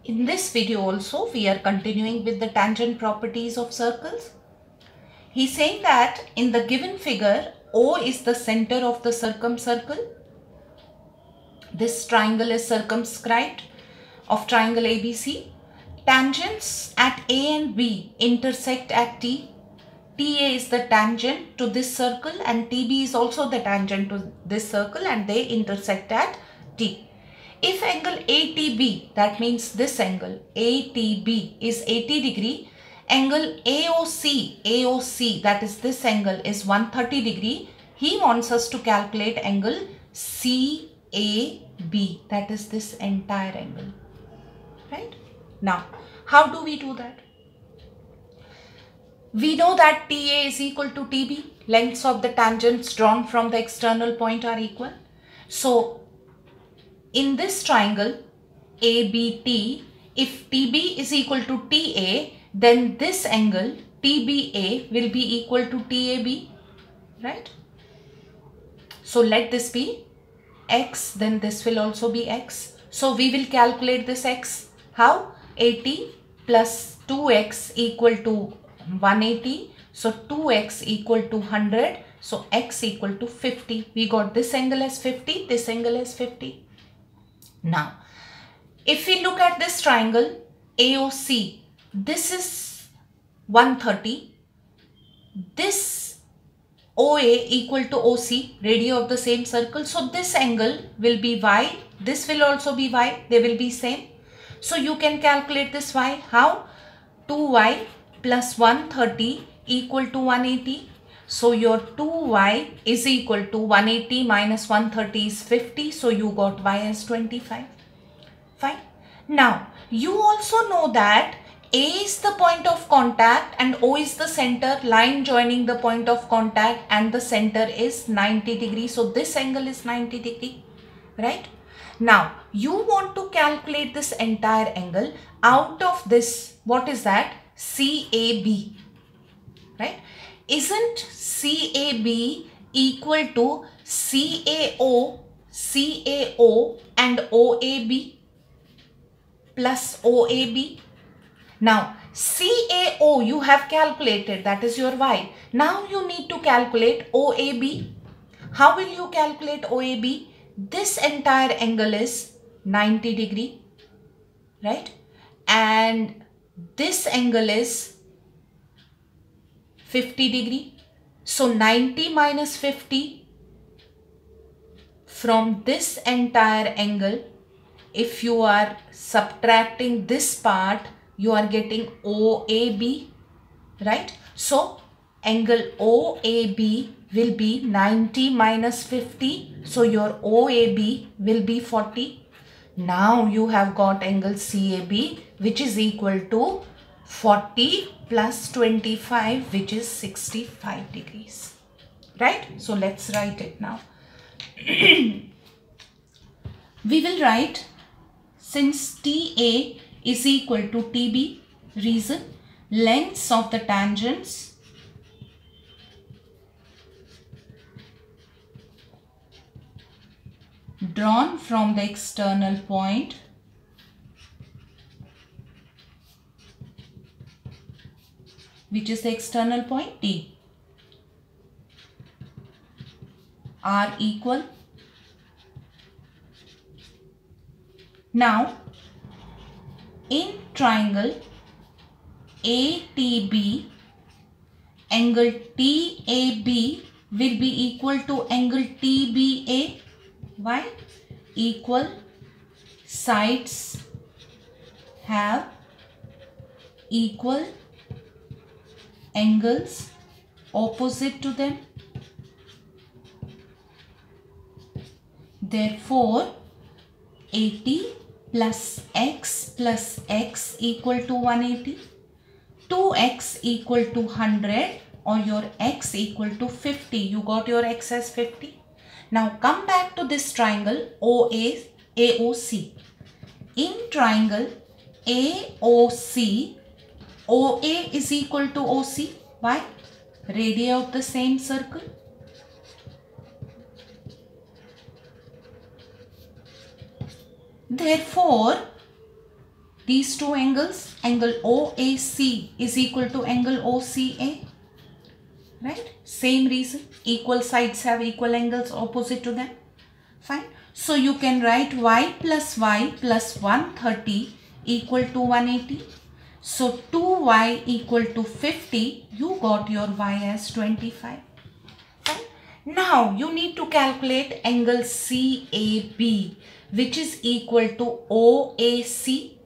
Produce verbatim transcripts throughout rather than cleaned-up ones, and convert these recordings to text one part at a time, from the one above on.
In this video also, we are continuing with the tangent properties of circles. He's saying that in the given figure, O is the center of the circumcircle. This triangle is circumscribed of triangle A B C. Tangents at A and B intersect at T. T A is the tangent to this circle and T B is also the tangent to this circle, and they intersect at T. If angle A T B, that means this angle A T B is eighty degree, angle A O C, A O C, that is this angle, is one hundred thirty degree, he wants us to calculate angle C A B, that is this entire angle, right? Now, how do we do that? We know that T A is equal to T B, lengths of the tangents drawn from the external point are equal. So, in this triangle A B T, if T B is equal to T A, then this angle T B A will be equal to T A B, right? So let this be X, then this will also be X. So we will calculate this X. How? eighty plus two X equal to one hundred eighty. So two X equal to one hundred. So X equal to fifty. We got this angle as fifty, this angle as fifty. Now, if we look at this triangle A O C, this is one hundred thirty. This O A equal to O C, radius of the same circle. So this angle will be Y. This will also be Y. They will be same. So you can calculate this Y. How? two Y plus one hundred thirty equal to one hundred eighty. So your two Y is equal to one hundred eighty minus one hundred thirty is fifty. So you got Y as twenty-five. Fine. Now, you also know that A is the point of contact and O is the center, line joining the point of contact, and the center is ninety degrees. So this angle is ninety degree, right? Now, you want to calculate this entire angle. Out of this, what is that? C A B, right? Isn't C A B equal to C A O, C A O and O A B plus O A B? Now, C A O you have calculated, that is your Y. Now you need to calculate O A B. How will you calculate O A B? This entire angle is ninety degree, right? And this angle is fifty degree. So ninety minus fifty, from this entire angle, if you are subtracting this part, you are getting O A B, right? So angle O A B will be ninety minus fifty. So your O A B will be forty. Now you have got angle C A B, which is equal to forty plus twenty-five, which is sixty-five degrees, right? So let's write it now. We will write, since T A is equal to T B, reason, lengths of the tangents drawn from the external point which is the external point T are equal. Now, in triangle A T B, angle T A B will be equal to angle T B A. Why? Equal sides have equal angles opposite to them. Therefore, eighty plus X plus X equal to one hundred eighty. two X equal to one hundred, or your X equal to fifty. You got your X as fifty. Now come back to this triangle O A, A O C. In triangle A O C, O A is equal to O C. Why? Radii of the same circle. Therefore, these two angles, angle O A C is equal to angle O C A. Right? Same reason. Equal sides have equal angles opposite to them. Fine. So you can write y plus y plus one hundred thirty equal to one hundred eighty. So two y equal to fifty. You got your y as twenty-five. Fine. Now you need to calculate angle C A B, which is equal to O A C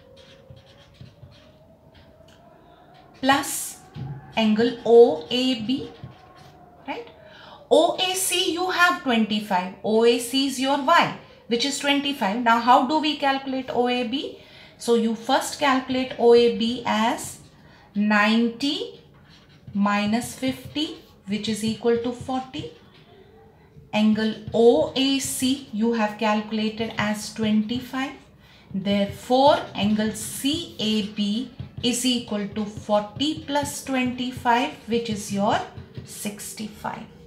plus angle O A B, right? O A C you have twenty-five. O A C is your y, which is twenty-five. Now how do we calculate O A B? So you first calculate O A B as ninety minus fifty, which is equal to forty. Angle O A C you have calculated as twenty-five. Therefore, angle C A B is equal to forty plus twenty-five, which is your sixty-five.